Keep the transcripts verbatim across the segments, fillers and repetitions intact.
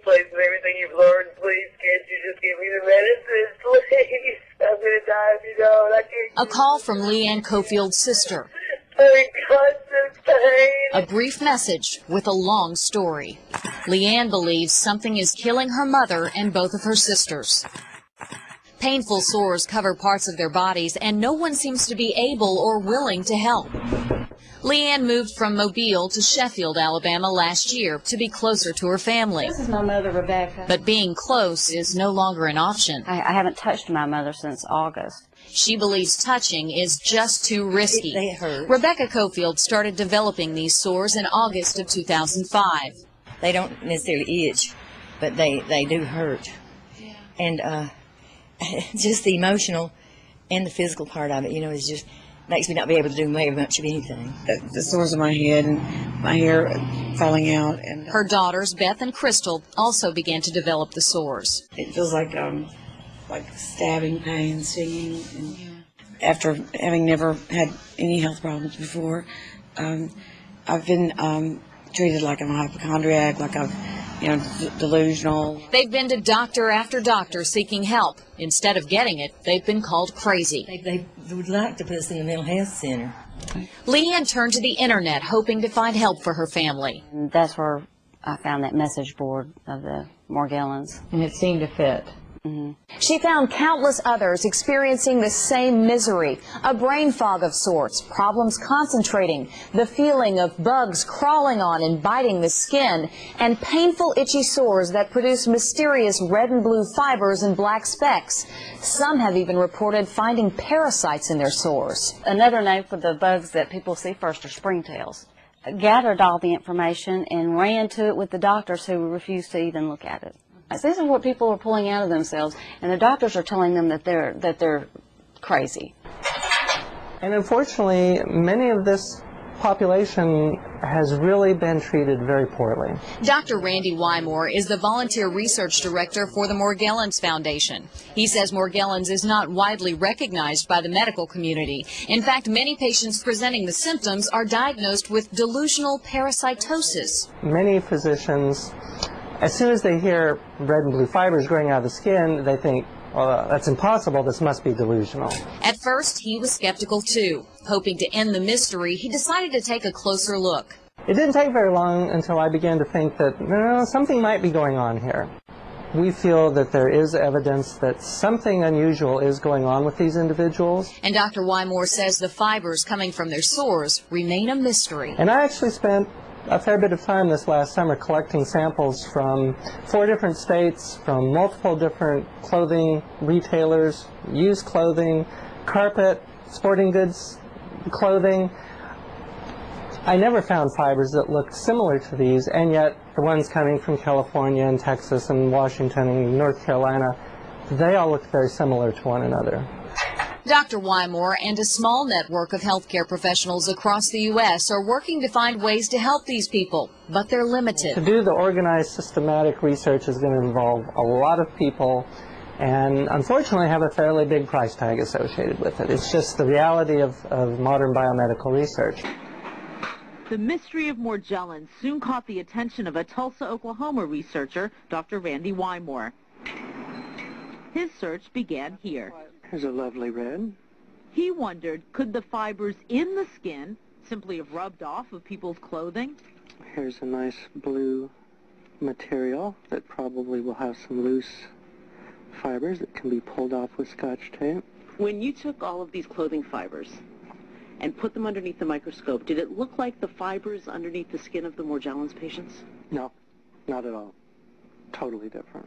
place with everything you've learned. Please, can't you just give me the medicine, please? I'm going to die if you don't. I can't. A call from Leanne Cofield's sister. I'm in constant pain. A brief message with a long story. Leanne believes something is killing her mother and both of her sisters. Painful sores cover parts of their bodies, and no one seems to be able or willing to help. Leanne moved from Mobile to Sheffield, Alabama last year to be closer to her family. This is my mother, Rebecca. But being close is no longer an option. I, I haven't touched my mother since August. She believes touching is just too risky. They hurt. Rebecca Cofield started developing these sores in August of two thousand five. They don't necessarily itch, but they, they do hurt. Yeah. And uh, just the emotional and the physical part of it, you know, is just makes me not be able to do very much of anything. The, the sores on my head and my hair falling out. And her daughters, Beth and Crystal, also began to develop the sores. It feels like um, like stabbing pain, stinging. And after having never had any health problems before, um, I've been um, treated like I'm a hypochondriac, like I've, you know, delusional. They've been to doctor after doctor seeking help. Instead of getting it, they've been called crazy. They, they would like to put us in the mental health center. Leanne turned to the internet hoping to find help for her family. And that's where I found that message board of the Morgellons. And it seemed to fit. Mm-hmm. She found countless others experiencing the same misery, a brain fog of sorts, problems concentrating, the feeling of bugs crawling on and biting the skin, and painful itchy sores that produce mysterious red and blue fibers and black specks. Some have even reported finding parasites in their sores. Another name for the bugs that people see first are springtails. I gathered all the information and ran to it with the doctors who refused to even look at it. These are what people are pulling out of themselves, and the doctors are telling them that they're that they're crazy. And unfortunately, many of this population has really been treated very poorly. Doctor Randy Wymore is the volunteer research director for the Morgellons Foundation. He says Morgellons is not widely recognized by the medical community. In fact, many patients presenting the symptoms are diagnosed with delusional parasitosis. Many physicians, as soon as they hear red and blue fibers growing out of the skin, they think, well, that's impossible, this must be delusional. At first, he was skeptical too. Hoping to end the mystery, he decided to take a closer look. It didn't take very long until I began to think that, no, something might be going on here. We feel that there is evidence that something unusual is going on with these individuals. And Doctor Wymore says the fibers coming from their sores remain a mystery. And I actually spent a fair bit of time this last summer collecting samples from four different states, from multiple different clothing retailers, used clothing, carpet, sporting goods clothing. I never found fibers that looked similar to these, and yet the ones coming from California and Texas and Washington and North Carolina, they all look very similar to one another. Doctor Wymore and a small network of healthcare professionals across the U S are working to find ways to help these people, but they're limited. To do the organized, systematic research is going to involve a lot of people and unfortunately have a fairly big price tag associated with it. It's just the reality of, of modern biomedical research. The mystery of Morgellons soon caught the attention of a Tulsa, Oklahoma researcher, Doctor Randy Wymore. His search began here. Here's a lovely red. He wondered, could the fibers in the skin simply have rubbed off of people's clothing? Here's a nice blue material that probably will have some loose fibers that can be pulled off with Scotch tape. When you took all of these clothing fibers and put them underneath the microscope, did it look like the fibers underneath the skin of the Morgellons patients? No, not at all. Totally different.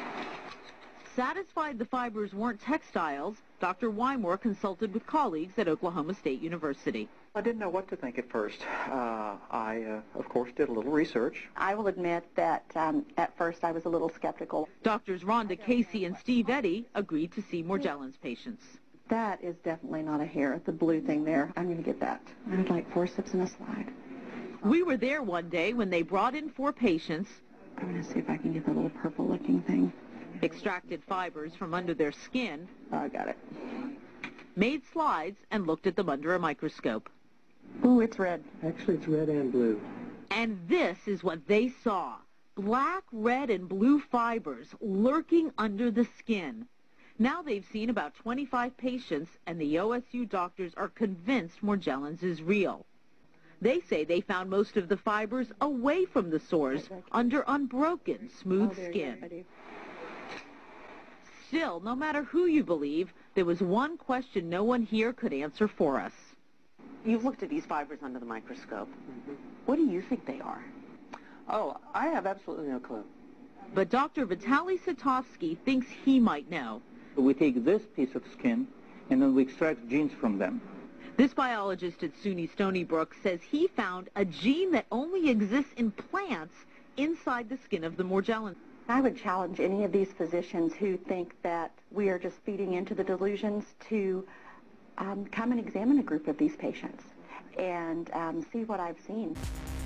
Satisfied the fibers weren't textiles, Doctor Wymore consulted with colleagues at Oklahoma State University. I didn't know what to think at first. Uh, I, uh, of course, did a little research. I will admit that um, at first I was a little skeptical. Doctors Rhonda Casey and Steve Eddy agreed to see Morgellons patients. That is definitely not a hair, the blue thing there. I'm going to get that. I'd like forceps and a slide. We were there one day when they brought in four patients. I'm going to see if I can get the little purple-looking thing. Extracted fibers from under their skin. Oh, I got it. Made slides and looked at them under a microscope. Ooh, it's red. Actually, it's red and blue. And this is what they saw. black, red, and blue fibers lurking under the skin. Now they've seen about twenty-five patients, and the O S U doctors are convinced Morgellons is real. They say they found most of the fibers away from the sores, under unbroken, smooth skin. Still, no matter who you believe, there was one question no one here could answer for us. You've looked at these fibers under the microscope. Mm-hmm. What do you think they are? Oh, I have absolutely no clue. But Doctor Vitaly Satovsky thinks he might know. We take this piece of skin and then we extract genes from them. This biologist at SUNY Stony Brook says he found a gene that only exists in plants inside the skin of the Morgellons. I would challenge any of these physicians who think that we are just feeding into the delusions to um, come and examine a group of these patients and um, see what I've seen.